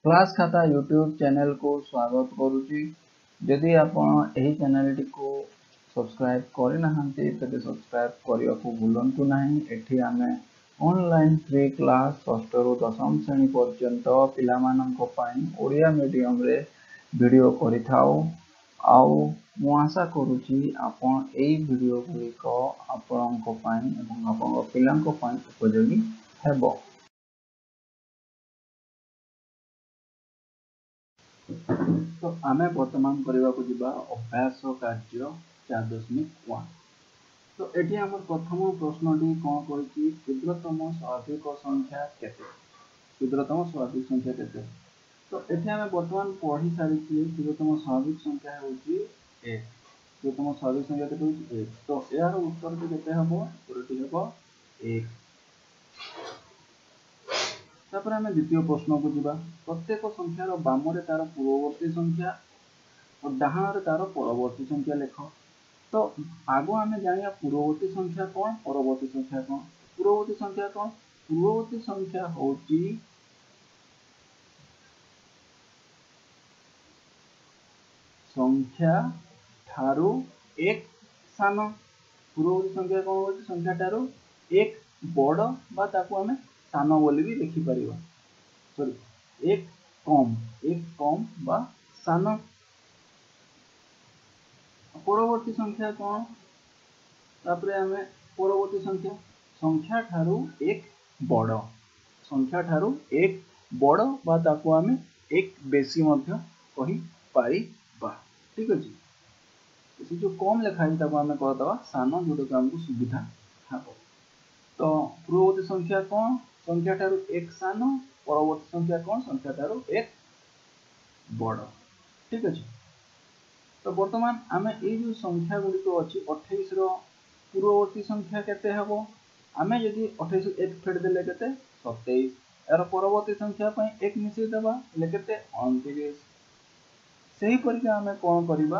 Class खाता YouTube channel को स्वागत करुच्ची। जदि आपण एही चैनल को सब्सक्राइब करना तेज सब्सक्राइब करने को भूलु ना। एठी आमे ऑनलाइन फ्री क्लास षष्ठ रु दशम श्रेणी पर्यंत पिलामानंको ओडिया मीडियम रे वीडियो करिथाउ। आउ मु आशा करुच्ची आपण एई वीडियो गुड़िक आपणको पई एवं आपणको पिलांको पई उपयोगी हेबो। तो आमे वर्तमान करने को जीवा अभ्यास कार्य 4.1। तो एटी आम प्रथम प्रश्नटी कौन करी क्षुद्रतम स्वाभाविक संख्या केते। क्षुद्रतम स्वाभाविक संख्या केते। तो एटी आम वर्तमान पढ़ी सारी क्षुद्रतम स्वाभाविक संख्या होची 1। क्षुद्रतम स्वाभाविक संख्या केते होची 1। तो यार उत्तर केते हबो। उत्तरटी हबो 1। तापर आम द्वितीय प्रश्न को जीवा। प्रत्येक संख्यार बामरे तार पूर्ववर्ती संख्या और डाहाणरे तार परवर्ती संख्या लेख। तो आगो आम जानिया पूर्ववर्ती संख्या कौन, परवर्ती संख्या कौन। पूर्ववर्ती संख्या कौन? पूर्ववर्ती संख्या होची संख्या ठारू एक सान। पूर्ववर्ती संख्या कौन होची? संख्या ठारू एक बड़ बा ताकू आम सान बोली भी लिखि परिबा। सॉरी एक कम बा सान। परवर्ती संख्या कौन? तापरे आमे परवर्ती संख्या ठारू एक बड़। संख्या ठारू एक बड़ बा ताकू आमे एक बेसी मध्य कहि पारिबा। ठीक अछि। से जो कम लेखा है ताकू आमे कह दबा सान, जोटा हमको सुविधा हबो। तो पूर्ववर्ती संख्या कौन? संख्या ठारू एक सान। परवर्ती संख्या कौन? संख्या ठारू एक बड़। ठीक अछि। तो वर्तमान आमे ए जो संख्या गुडी को अछि 28 रो पूर्ववर्ती संख्या केते हबो। आमे यदि 28 एक फेड देले केते 27। यार परवर्ती संख्या पई एक मिसै देबा ले केते 29। सही परिके आमे कोन करिबा,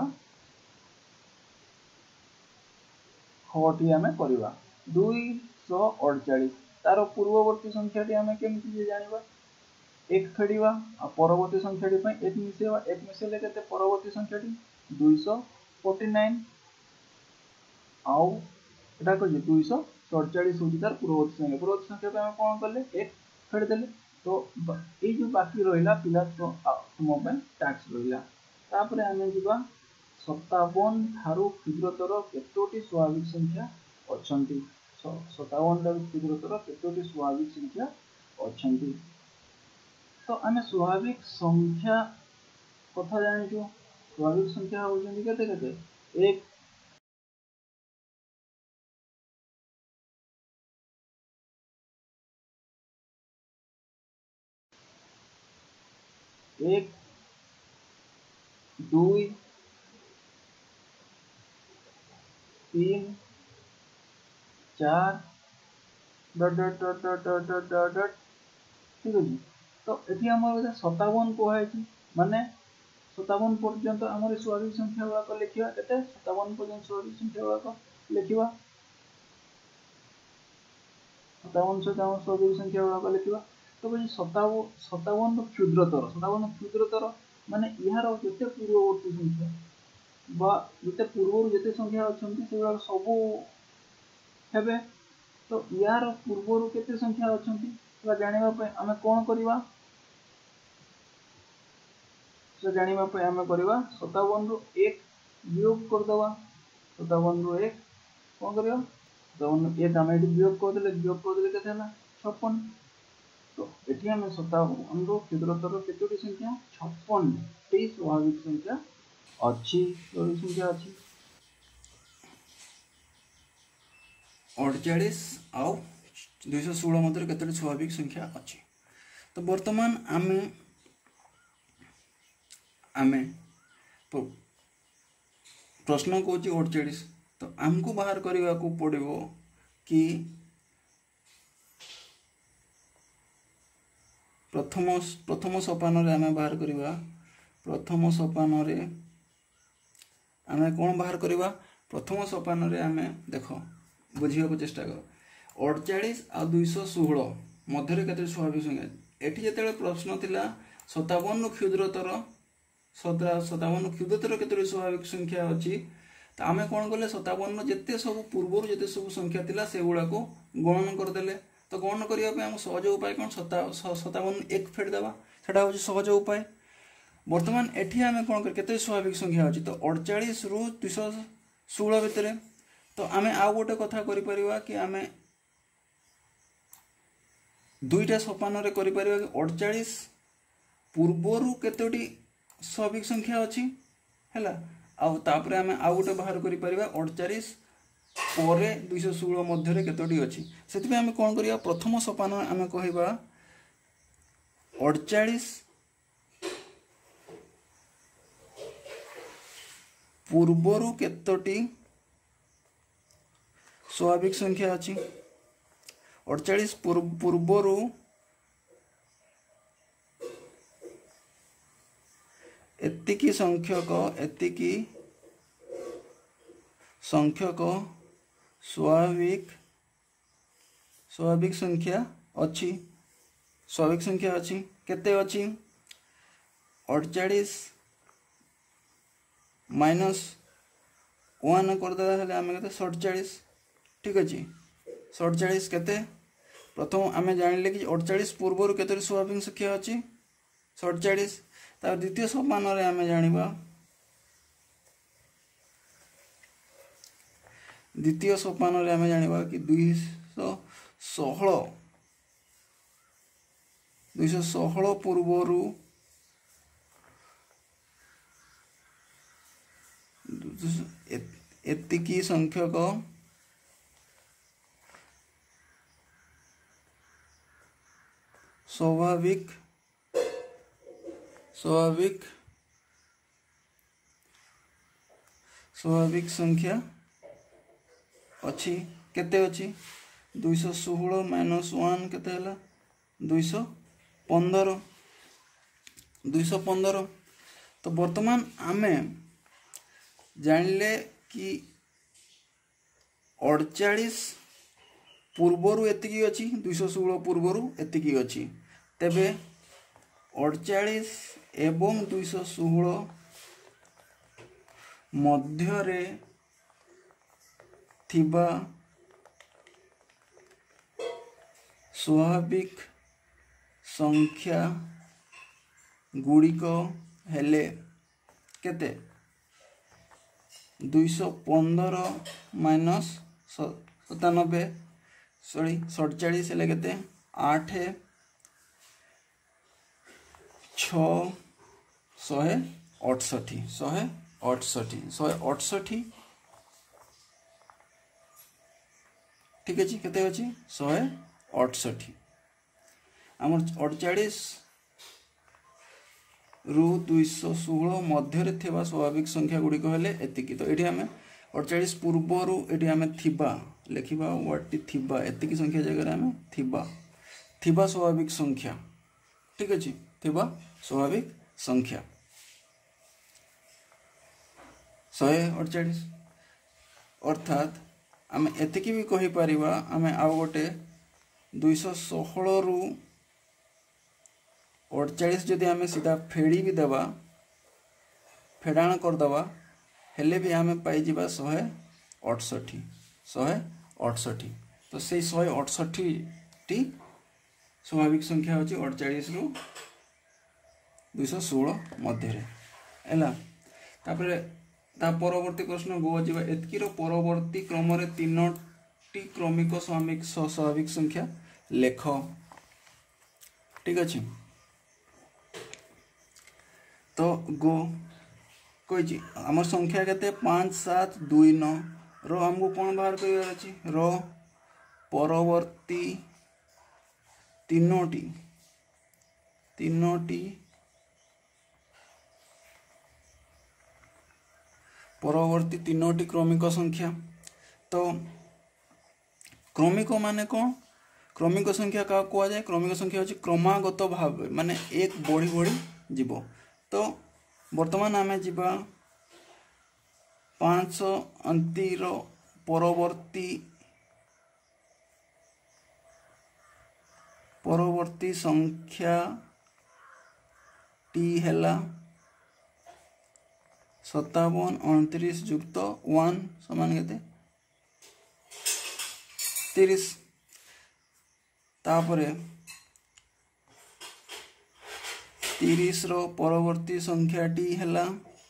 खटी आमे करिबा 248। तार पूर्ववर्ती संख्याटी आमे केमति जानिबा, एक फेडिबा आ परवर्ती संख्याटी पई एक मिसेबा। एक मिसेले केते परवर्ती संख्याटी 249 आउ एटा को 247 होची तार पूर्ववर्ती संख्या। पूर्ववर्ती संख्या पे हम कोन करले एक फेड देले। तो ए जो बाकी रहिला पिला तो तुम पे टैक्स रहिला। तापरे आमे जिबा 57 थारू क्षुद्रतर केतोटी स्वाभाविक संख्या अछंती। 57 थारू क्षुद्रतर केतोटी स्वाभाविक संख्या अछंती। तो आमे स्वाभाविक संख्या कथा जानिछु। स्वाभाविक संख्या होचंती केते केते 1 1 2 3 4 dot dot dot dot dot dot dot dot. ठीक अछि। तो एठी हमर 57 कोहाय छी, माने 57 पर्यंत हमर स्वाभाविक संख्या वाला को लिखिबा केते 57 पर्यंत स्वाभाविक संख्या वाला को लिखिबा 57 से हम स्वाभाविक संख्या वाला को लिखिबा। तो बजे 57 क्षुद्रतर माने इहार जते पूर्ववर्ती संख्या बा जते पूर्व जते संख्या अछंती से सब हेबे। तो यार पूर्व केते संख्या अछंती बा जानिबा पे हमें कोन करिबा, से जानिबा पे हमें करिबा 57 रु 1 वियोग कर दवा। 57 रु 1 कोन करियो 57 1 हम एटी वियोग कर देले केते हला 56। तो एटी हमें 57 रु क्षुद्रतर केतोटी संख्या 56 टी स्वाभाविक संख्या अच्छी। स्वाभाविक संख्या अच्छी 48 आउ 216 मध्य केतोटी स्वाभाविक संख्या अच्छी। तो वर्तमान आमे प्रश्न को 48। तो आमको बाहर करने को पड़ो कि प्रथम सोपान रे आमे बाहर करवा। प्रथम सोपान रे आमे कौन बाहर करवा? प्रथम सोपान रे आमे देख बुझा को चेष्टा कर 48 आ 216 मध्य केते स्वाभाविक संख्या एठी जेतेबेले प्रश्न थिला 57 क्षुद्रतर 57 क्षुद्रतर केतोटी स्वाभाविक संख्या अछि तो आमे कोन करले 57 जेते सब पूर्वरु जेते सब संख्या थिला से गुडा को गणन कर देले तो गणन करिया पे हम सहज उपाय कोन 57 एक फेड देबा सेटा होछि सहज उपाय वर्तमान एठी आमे कोन कर केते स्वाभाविक संख्या अछि तो 48 रु 216 भितरे तो आमे आ गोटे कथा करि परिबा कि आमे दुईटा सोपान रे करि परिबा कि 48 पूर्वरु केतोटी स्वाभाविक संख्या अछि हैला आ तापरे आमे आ गोटे बाहर करि परिबा 48 परे 216 मध्य रे केतोटी अछि सेति पे आमे कोन करिया प्रथम सोपान आमे कहिबा 48 पूर्वरु केतोटी स्वाभाविक संख्या अछि 48 पूर्वरु एतिकी संख्यक स्वाभाविक संख्या अछि केते अछि 48 माइनस 1 कर देला हले आमे केते 47 ठीक अछि 47 केते प्रथम आमे जानिले कि 48 पूर्वरु केते स्वाभाविक संख्या अछि 47 ता द्वितीय सोपान रे आमे जानिबा द्वितीय सोपान रे आमे जानिबा कि 216 पूर्वरु एतिकी संख्यक स्वाभाविक संख्या अछि केते अछि 216 माइनस 1 केते हला 215 तो वर्तमान आमे जानले कि 48 पूर्वरु एतिकी अछि 216 पूर्वरु एतिकी अछि तेबे 48 एवं 216 मध्य रे थिबा स्वाभाविक संख्या गुड़िक हेले केते 215 माइनस 97 सॉरी 47 हेले केते 8 6 168 ठीक अछि केते अछि 168 हमर 48 रु 216 मध्य रे थिबा स्वाभाविक संख्या गुडी कहले एतिकी तो एठी हमें 48 पूर्वरु एठी हमें थिबा लेखिबा वर्डटी थिबा एतिकी संख्या जगह हमें थिबा स्वाभाविक संख्या ठीक अछि थिबा स्वाभाविक संख्या 148 अर्थात आमे एतिकी भी कहि परिबा आमे आ गोटे 216 रु 48 जदि आमे सीधा फेड़ी भी देबा फेडाण कर दबा हेले भी आमे पाई जिबा 168 तो से 168 टी स्वाभाविक संख्या होची 48 रु 216 मध्य रे एला तापरे ता परवर्ती प्रश्न गो जिबा एतकी रो परवर्ती क्रम रे तीनोटी क्रमिक स्वाभाविक संख्या लेख ठीक अछि तो गो कोइची हमर संख्या केते 5729 रो हमको कोन बाहर करिवार अछि रो परवर्ती तीनोटी परवर्ती तीनोटी क्रमिक संख्या तो क्रमिक माने कौन क्रमिक संख्या का कुआ जाए क्रमिक संख्या होची क्रमागत भाव माने एक बढ़ी बढ़ी जीवो तो वर्तमान आमे जीवा 500 अंतिर परवर्ती संख्या टी हैला 57 29 युक्त 1 समान केते 30 तापरे 30 रो परवर्ती संख्या टी हैला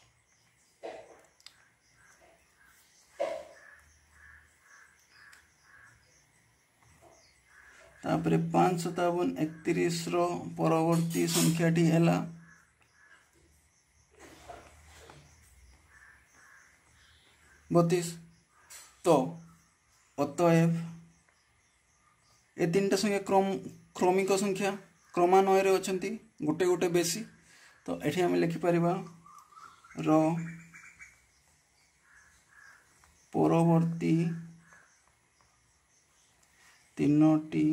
5 57 31 रो परवर्ती संख्याटी हैला 32। तो अतएव ए तीनटा संख्या क्रमिक संख्या क्रमान्वय रे अछंती गोटे गोटे बेसी। तो एठी हम लिखि परिबा रो परवर्ती तीनोटी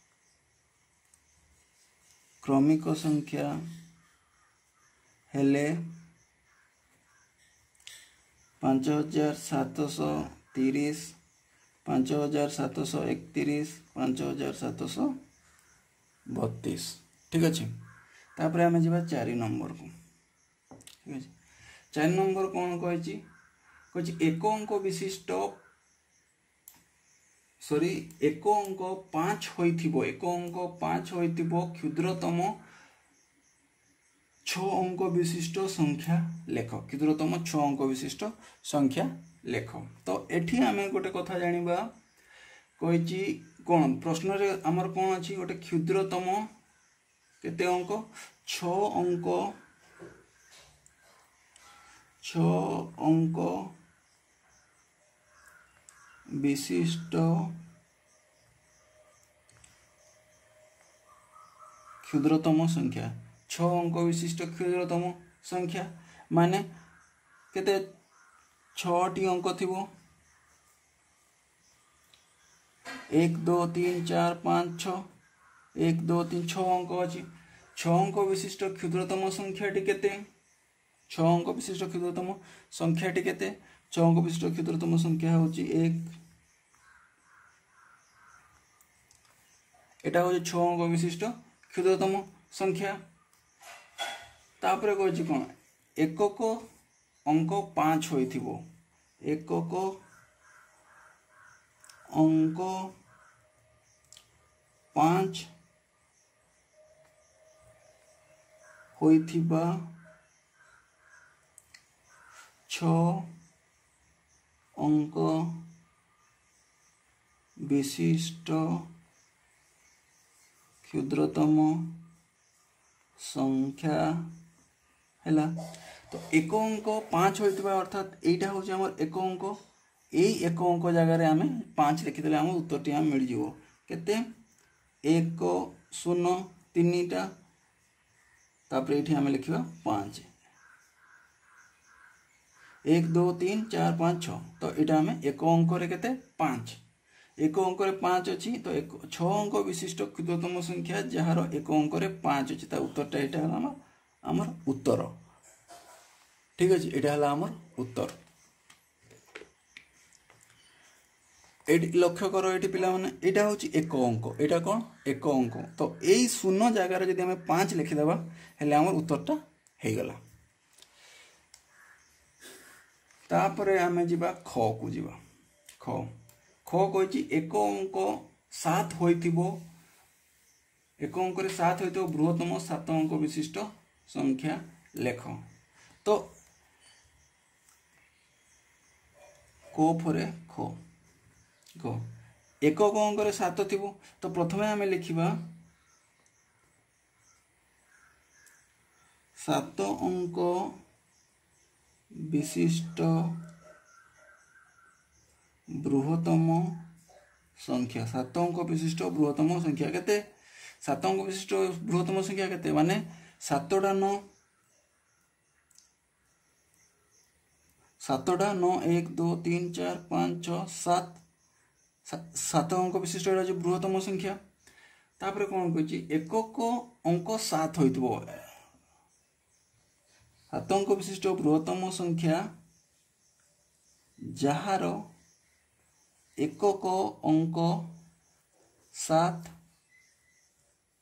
क्रमिक संख्या हेले 5730 5731 5732। ठीक अच्छे। तापर आम जा 4 नंबर को। ठीक है 4 नंबर कौन कही एक अंक विशिष्ट सॉरी एक अंक 5 होइथिबो एक अंक 5 होइथिबो क्षुद्रतम 6 अंक विशिष्ट संख्या लेख क्षुद्रतम 6 अंक विशिष्ट संख्या लेख। तो एठी आमे गोटे कथा जानिबा कहिची कोन प्रश्न रे हमर कोन अछि गोटे क्षुद्रतम केते अंक 6 अंक विशिष्ट क्षुद्रतम संख्या 6 अंक विशिष्ट क्षुद्रतम संख्या माने केते 6टी अंक थिबो 1 2 3 4 5 6 1 2 3 6 अंक अछि 6 अंक विशिष्ट क्षुद्रतम संख्याटी केते 6 अंक विशिष्ट क्षुद्रतम संख्याटी केते 6 अंक विशिष्ट क्षुद्रतम संख्या होची 1 एटा हो 6 अंक विशिष्ट क्षुद्रतम संख्या। तापरे कहछि कोन एकक अंक 5 होइथिबो एकक अंक 5 होइथिबा 6 अंक विशिष्ट क्षुद्रतम संख्या हैला। तो एक अंक 5 होइतिबा अर्थात एटा हो हमर एक अंक एई एक अंक जगह रे हमें 5 लिखि देले हम उत्तरटी हम मिल जिवो केते 1 0 3टा तापर एठी हमें लिखिबा 5 1 2 3 4 5 6। तो एटा हमें एक अंक रे केते 5 एक अंक रे 5 अछि तो 6 अंक विशिष्ट क्षुद्रतम संख्या जहार एक अंक रे 5 अछि ता उत्तरटा एटा हमर उत्तर। ठीक अछि एटा हला हमर उत्तर। एटी लक्ष्य करो एटी पिला माने एटा होछि एक अंक एटा कोन एक अंक। तो एई शून्य जगह रे जदि हमें 5 लिखि देबा हेले हमर उत्तरटा हे गेला। तापरे हमें जिबा ख को जिबा ख कहिछि एक अंक 7 होइथिबो एक अंक रे 7 होइथिबो बृहत्तम 7 अंक विशिष्ट संख्या लेख। तो को फरे ख ख एक अंक रे 7 थिबो तो प्रथमे हमें लिखिबा 7 अंक विशिष्ट बृहत्तम संख्या 7 अंक विशिष्ट बृहत्तम संख्या केते 7 अंक विशिष्ट बृहत्तम संख्या केते माने 7टा 9 1 2 3 4 5 6 7 अंक विशिष्ट जो बृहत्तम संख्या। तापर कोन कहछि एकक अंक 7 होइतबो 7 अंक विशिष्ट बृहत्तम संख्या जहार एकक अंक 7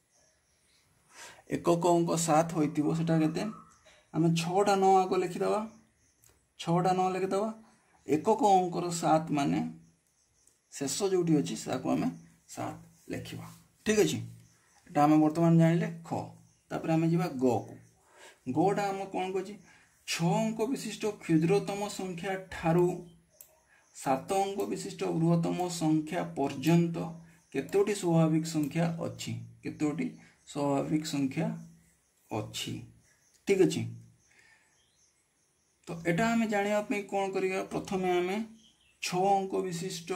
एकक अंक 7 होइतिबो सेटा केते आमे 6टा 9 आगो लिखिदवा 6टा 9 लिखिदवा एकक अंकर 7 माने शेष जोटी अछि साको आमे 7 लिखिबा ठीक अछि एटा आमे वर्तमान जानिले ख तापर आमे जिबा ग को गोटा हम कोन कहछि 6 अंक विशिष्ट क्षुद्रतम संख्या ठारू 7 अंक विशिष्ट बृहत्तम संख्या पर्यंत केतोटी स्वाभाविक संख्या अछि केतोटी स्वाभाविक संख्या अछि ठीक अछि तो एटा हमें जानिया पे कोन करिया प्रथमे हमें 6 अंक विशिष्ट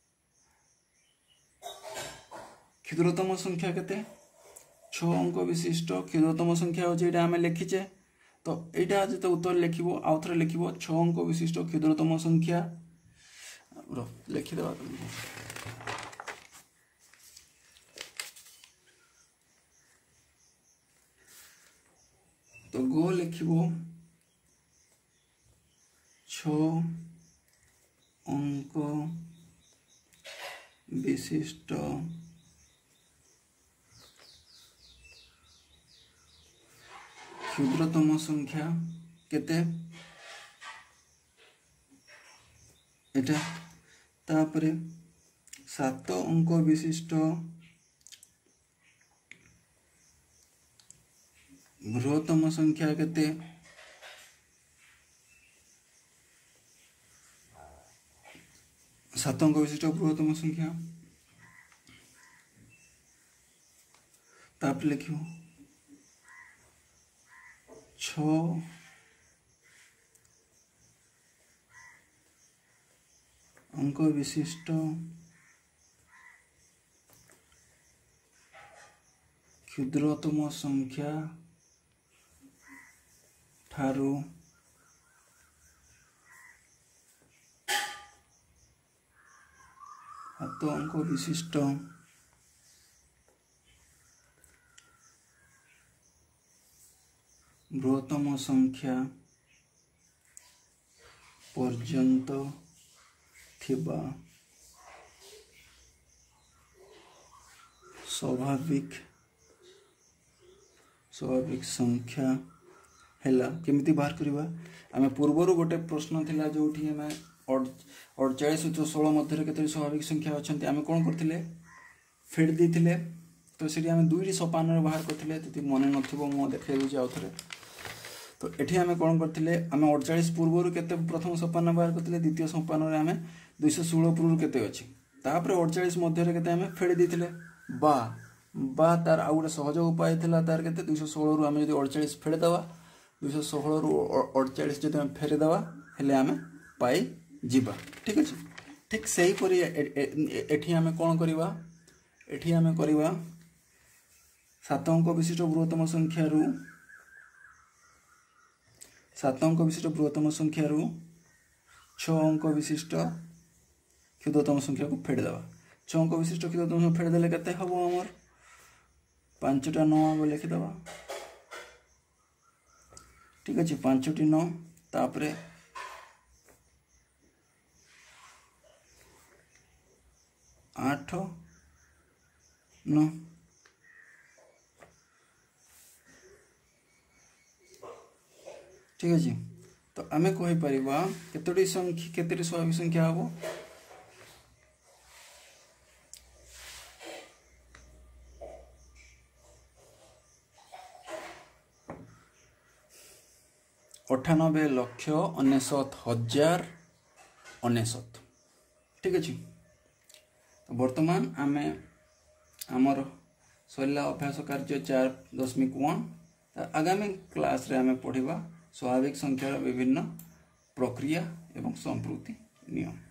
क्षुद्रतम संख्या केते 6 अंक विशिष्ट क्षुद्रतम संख्या होजे एटा हमें लिखिचे तो एटा जते उत्तर लिखिबो आउथरे लिखिबो 6 अंक विशिष्ट क्षुद्रतम संख्या लिखि देबा तो गो लिखिबो 6 अंक विशिष्ट क्षुद्रतम संख्या केते एटा तापरे 7 अंक विशिष्ट बृहत्तम संख्या केते 7 अंक विशिष्ट बृहत्तम संख्या ताप लिखियो 6 अंक विशिष्ट क्षुद्रतम संख्या ठारू 7 अंक विशिष्ट बृहत्तम संख्या पर्यंत थिबा स्वाभाविक संख्या हैला केमिति बाहर करबा आमे पूर्वरु गोटे प्रश्न थिला जोठी हमें 48 और 16 मध्य केते स्वाभाविक संख्या अछंती आमे कोन करथिले फेड दिथिले तो सेठी आमे दुईटी सोपान रे बाहर करथिले तति मने नथिबो मो देखेउ जे आउथरे तो एठी आमे कोन करथिले आमे 48 पूर्वरु केते प्रथम सोपान बाहर करथिले द्वितीय सोपान रे आमे 216 पूर्वरु केते अछि तापर 48 मध्य रे केते आमे फेड दिथिले बा तार आ गोटे सहज उपाय थिला तार केते 216 रु आमे जदी 48 फेड दवा 216 रु 48 जदी आमे फेर दवा हेले आमे पाई जीवा ठीक अछि ठीक सही परि एठी आमे कोन करिवा एठी आमे करिवा 7 अंक विशिष्ट बृहत्तम संख्या रु 7 अंक विशिष्ट बृहत्तम संख्या रु 6 अंक विशिष्ट क्षुद्रतम संख्या को फेड दवा 6 अंक विशिष्ट क्षुद्रतम संख्या फेड देले केते हबो हमर 5टा 9 आगो लिखि दवा ठीक अछि 5टी 9 तापरे 8 9 ठीक अछि तो आमे कहि परिबा केतोटी संख्या केतोटी स्वाभाविक संख्या हबो 98,99,099 ठीक अछि तो वर्तमान आमे हमर सैला अभ्यास कार्य 4.1 आगामी क्लास रे आमे पढ़िबा स्वाभाविक संख्यार विभिन्न प्रक्रिया एवं संप्रति नियम।